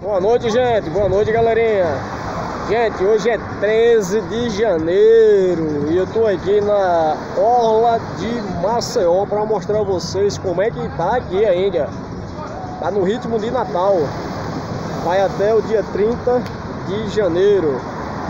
Boa noite, gente. Boa noite, galerinha. Gente, hoje é 13 de janeiro e eu tô aqui na Orla de Maceió para mostrar a vocês como é que tá aqui ainda. Tá no ritmo de Natal. Vai até o dia 30 de janeiro.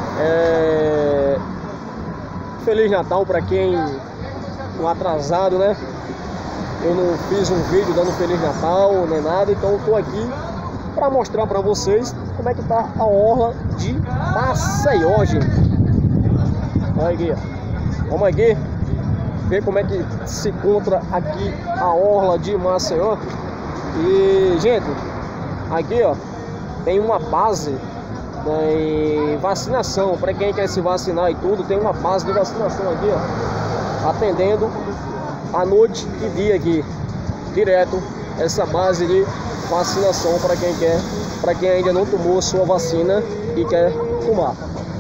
Feliz Natal para quem um atrasado, né? Eu não fiz um vídeo dando Feliz Natal nem nada, então eu tô aqui para mostrar para vocês como é que tá a Orla de Maceió, gente. Olha aqui, ó. Vamos aqui ver como é que se encontra aqui a Orla de Maceió. E, gente, aqui, ó, tem uma base de vacinação para quem quer se vacinar e tudo. Tem uma base de vacinação aqui, ó, atendendo à noite e dia aqui, direto essa base de vacinação para quem quer, para quem ainda não tomou sua vacina e quer tomar.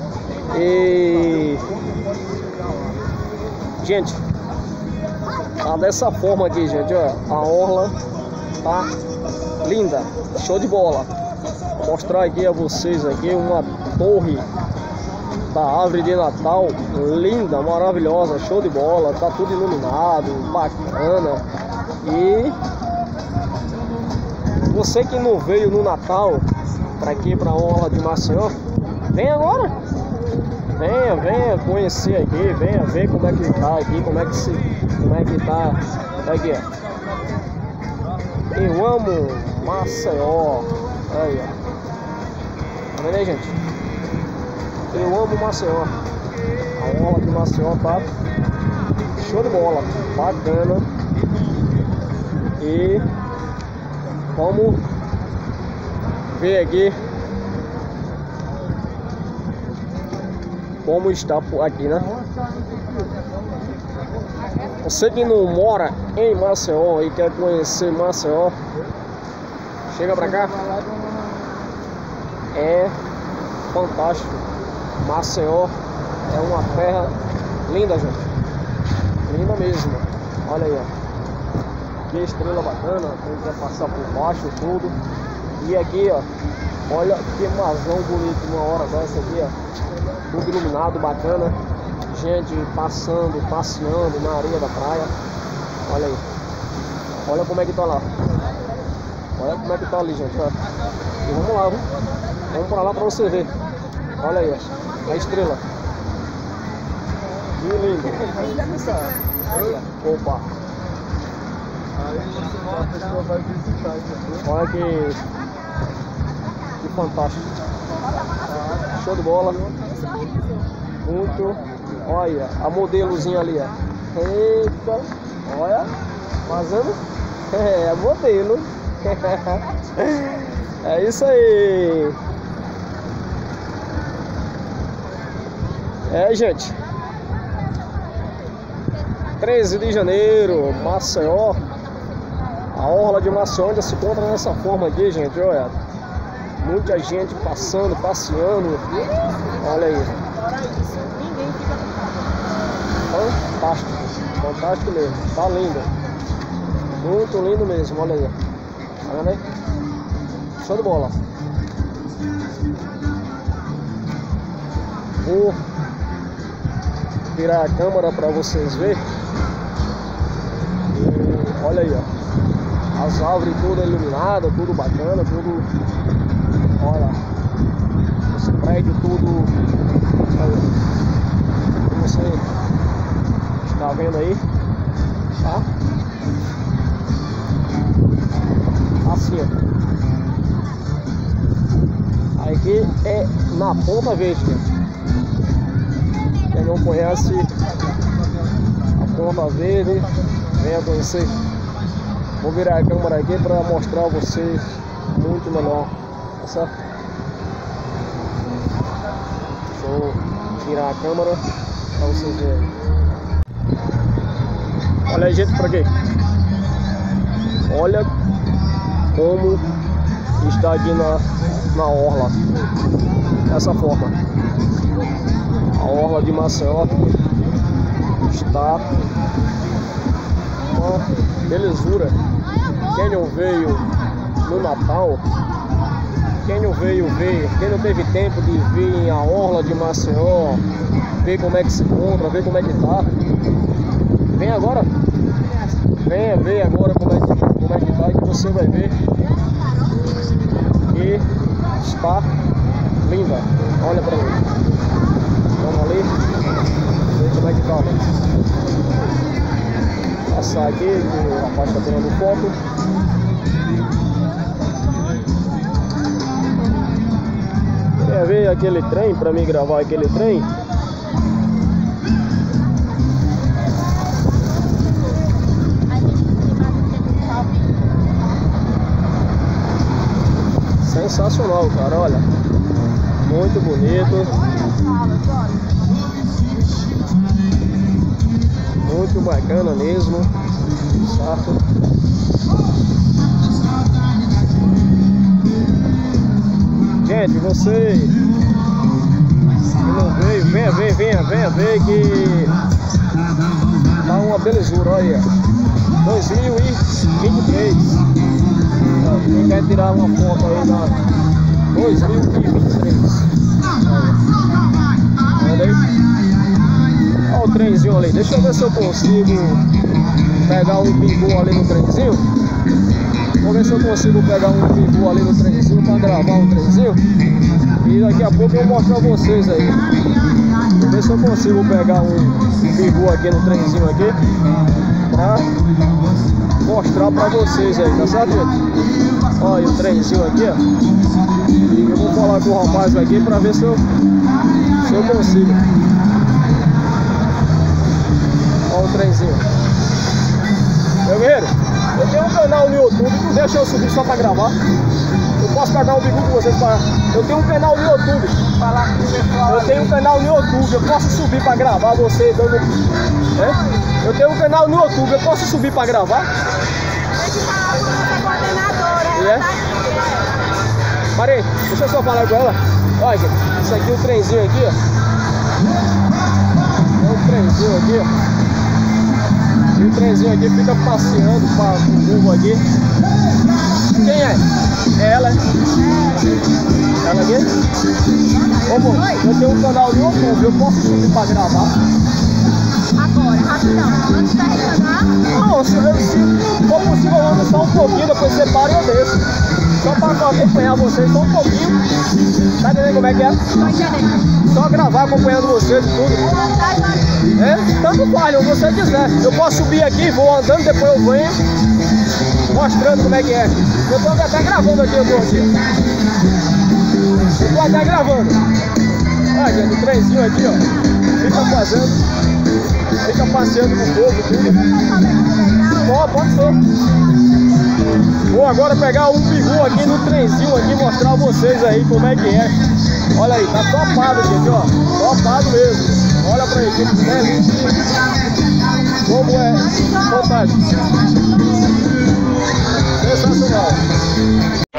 E, gente, tá dessa forma aqui, gente, ó, a orla tá linda, show de bola. Vou mostrar aqui a vocês aqui uma torre da árvore de Natal, linda, maravilhosa, show de bola, tá tudo iluminado, bacana. E você que não veio no Natal para aqui, para a Orla de Maceió, vem agora, venha conhecer aqui, venha ver como é que tá aqui, como é que tá aqui, ó. Eu amo Maceió, aí, ó. Tá vendo aí, gente? Eu amo Maceió. A Orla de Maceió tá show de bola, bacana. E vamos ver aqui como está por aqui, né? Você que não mora em Maceió e quer conhecer Maceió, chega pra cá. É fantástico. Maceió é uma terra linda, gente. Linda mesmo. Olha aí, ó. Que estrela bacana. Quem quer passar por baixo, tudo. E aqui, ó. Olha que mazão bonito uma hora dessa aqui, ó. Tudo iluminado, bacana. Gente passando, passeando na areia da praia. Olha aí. Olha como é que tá lá. Olha como é que tá ali, gente, ó. E vamos lá, viu? Vamos pra lá pra você ver. Olha aí, ó. A estrela. Que lindo. Opa. Olha que fantástico. Show de bola. Muito. Olha a modelozinha ali, ó. Eita. Olha. Fazendo. É modelo. É isso aí. Gente, 13 de janeiro, Maceió. A Orla de Maceió ainda se encontra nessa forma aqui, gente, olha. Muita gente passando, passeando. Olha aí. Fantástico, fantástico mesmo. Tá lindo. Muito lindo mesmo, olha aí. Tá vendo aí? Show de bola. Vou virar a câmera para vocês verem. E olha aí, ó. As árvores todas iluminadas, tudo bacana, tudo. Olha. Esse prédio tudo. Como você está vendo aí. Tá? Assim, ó. Aqui é na Ponta Verde, gente. Quem não conhece a Ponta Verde, venha conhecer. Vou virar a câmera aqui para mostrar a vocês muito melhor, tá certo? Deixa eu virar a câmera para vocês verem. Olha aí, gente, por aqui. Olha como está aqui na orla, dessa forma. A Orla de Maceió está uma belezura. Quem não veio no Natal Quem não veio ver, quem não teve tempo de vir à orla de Maceió, ver como é que se encontra, ver como é que tá, vem agora. Venha ver agora como é que tá, que você vai ver que está linda. Olha pra mim. Vamos ali, ver como é que tá, né? Passar aqui, que o rapaz tá tirando foto. Quer ver aquele trem, pra mim gravar aquele trem? Sensacional, cara, olha. Muito bonito. Muito bacana mesmo. Certo? Gente, você que não veio, venha ver que tá uma belezura, olha. 2023. Quem quer tirar uma foto aí da 2023? Olha aí. Olha o trenzinho ali. Deixa eu ver se eu consigo pegar um pingu ali no trenzinho. Vou ver se eu consigo pegar um pingu ali no trenzinho para gravar um trenzinho. E daqui a pouco eu mostro a vocês aí. Vou ver se eu consigo pegar um pingu aqui no trenzinho aqui pra mostrar pra vocês aí, tá certo, gente? Olha o trenzinho aqui, ó. Eu vou falar com o rapaz aqui pra ver se eu consigo. Olha o trenzinho. Meu guerreiro, eu tenho um canal no YouTube, não deixa eu subir só pra gravar. Eu posso pegar um bico com vocês para... Eu tenho um canal no YouTube. Eu tenho um canal no YouTube, eu posso subir pra gravar você dando... É? Eu tenho um canal no YouTube, eu posso subir pra gravar? É? Parei, deixa eu só falar com ela. Olha, gente, isso aqui é o trenzinho aqui, ó. É o trenzinho aqui, ó. E o trenzinho aqui fica passeando para o povo aqui. Quem é? É ela, é? Ela aqui? Ô, moço, eu tenho um canal no YouTube, eu posso subir pra gravar? Agora, rapidão, antes da retornar? Não, se for possível, eu ando só um pouquinho, depois você para e eu desço. Só para acompanhar vocês só um pouquinho. Tá entendendo como é que é? Tô entendendo. Só gravar acompanhando vocês e tudo. É? Tanto vale, o que você quiser. Eu posso subir aqui, vou andando, depois eu venho mostrando como é que é. Eu tô até gravando aqui, eu tô aqui. Eu tô até gravando. Olha, gente, o trenzinho aqui, ó. Fica fazendo, fica passeando com o povo, tudo. Pode ser. Vou agora pegar um bigu aqui no trenzinho aqui, mostrar a vocês aí como é que é. Olha aí, tá topado, gente, ó. Topado mesmo. Olha pra aí, que belíssimo. Como é fantástico. Sensacional.